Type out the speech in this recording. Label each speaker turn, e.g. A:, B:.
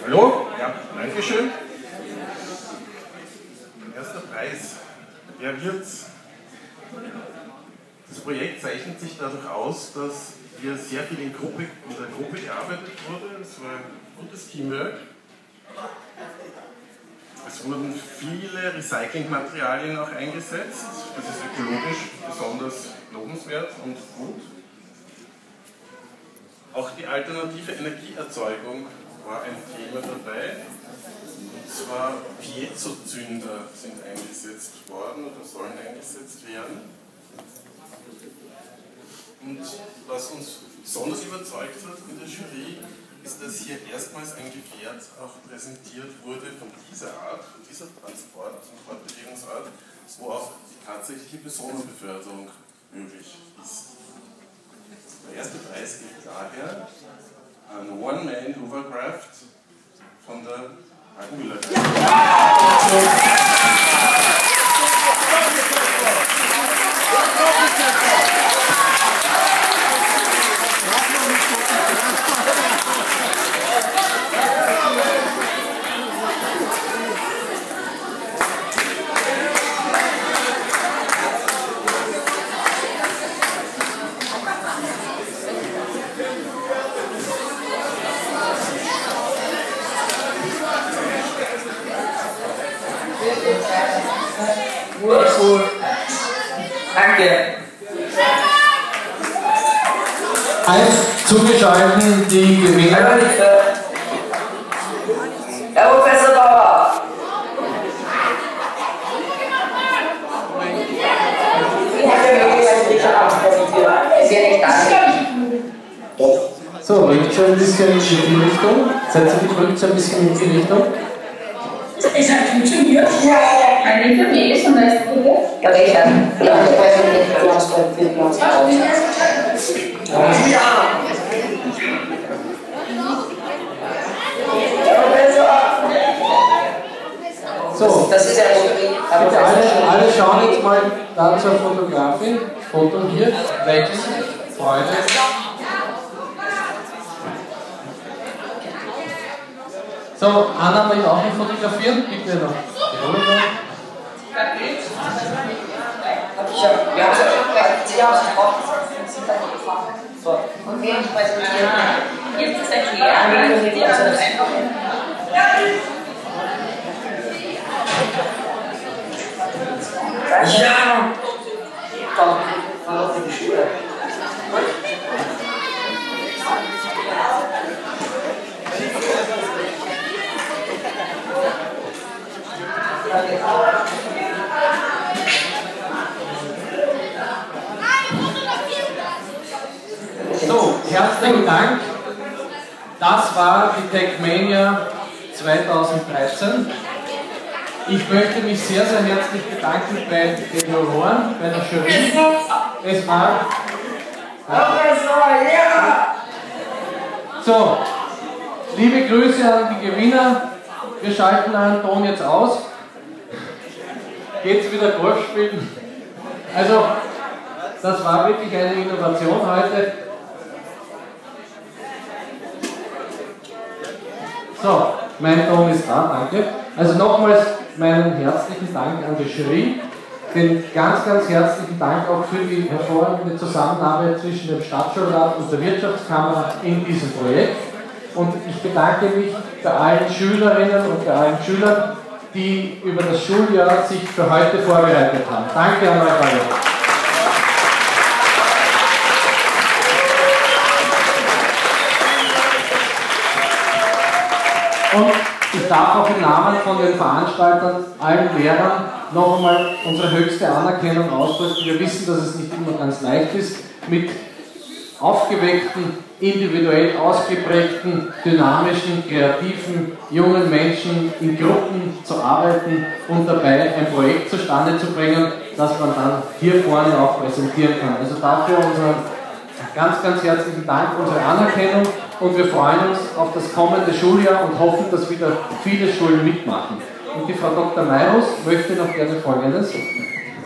A: Hallo? Ja, danke schön. Erster Preis. Wer wird's? Das Projekt zeichnet sich dadurch aus, dass hier sehr viel in der Gruppe gearbeitet wurde. Es war ein gutes Teamwork. Es wurden viele Recyclingmaterialien auch eingesetzt. Das ist ökologisch besonders lobenswert und gut. Auch die alternative Energieerzeugung war ein Thema dabei. Und zwar Piezozünder sind eingesetzt worden oder sollen eingesetzt werden. Und was uns besonders überzeugt hat in der Jury, ist, dass hier erstmals ein Gefährt auch präsentiert wurde von dieser Art, von dieser Transportbewegungsart, wo auch die tatsächliche Personenbeförderung möglich ist. Der erste Preis geht daher an One-Man-Hovercraft von der Hagenmüller.
B: Danke.
C: Zugeschaltet die Gewinner.
B: Herr Professor Bauer.
C: So, rückt schon ein bisschen in die Richtung. Seid ihr gedrückt so ein bisschen in die Richtung?
D: Es hat funktioniert. Ja, eine für mich und das für dich.
B: Ja, ich weiß nicht, du hast
C: So,
B: das ist ja
C: bitte alle schauen jetzt mal da zur Fotografin. Foto hier, Lächeln, Freude. So, Anna will auch noch fotografieren. Bitte noch.
B: Und wir uns präsentieren.
D: Jetzt ist erklärt, Sie haben das einfach.
B: Ja! Komm, fahr auf die Schule.
C: So, herzlichen Dank. Das war die Techmania 2013. Ich möchte mich sehr, sehr herzlich bedanken bei den Juroren, bei der Jury. Es war... So, liebe Grüße an die Gewinner. Wir schalten einen Ton jetzt aus. Geht's wieder Golf spielen? Also, das war wirklich eine Innovation heute. So, mein Ton ist da, danke. Also nochmals meinen herzlichen Dank an die Jury. Den ganz, ganz herzlichen Dank auch für die hervorragende Zusammenarbeit zwischen dem Stadtschulrat und der Wirtschaftskammer in diesem Projekt. Und ich bedanke mich bei allen Schülerinnen und bei allen Schülern, die über das Schuljahr sich für heute vorbereitet haben. Danke an euch alle. Und ich darf auch im Namen von den Veranstaltern, allen Lehrern, noch einmal unsere höchste Anerkennung ausdrücken. Wir wissen, dass es nicht immer ganz leicht ist, mit aufgeweckten, individuell ausgeprägten, dynamischen, kreativen, jungen Menschen in Gruppen zu arbeiten und dabei ein Projekt zustande zu bringen, das man dann hier vorne auch präsentieren kann. Also dafür unseren ganz, ganz herzlichen Dank, unsere Anerkennung, und wir freuen uns auf das kommende Schuljahr und hoffen, dass wieder viele Schulen mitmachen. Und die Frau Dr. Meyrus möchte noch gerne Folgendes.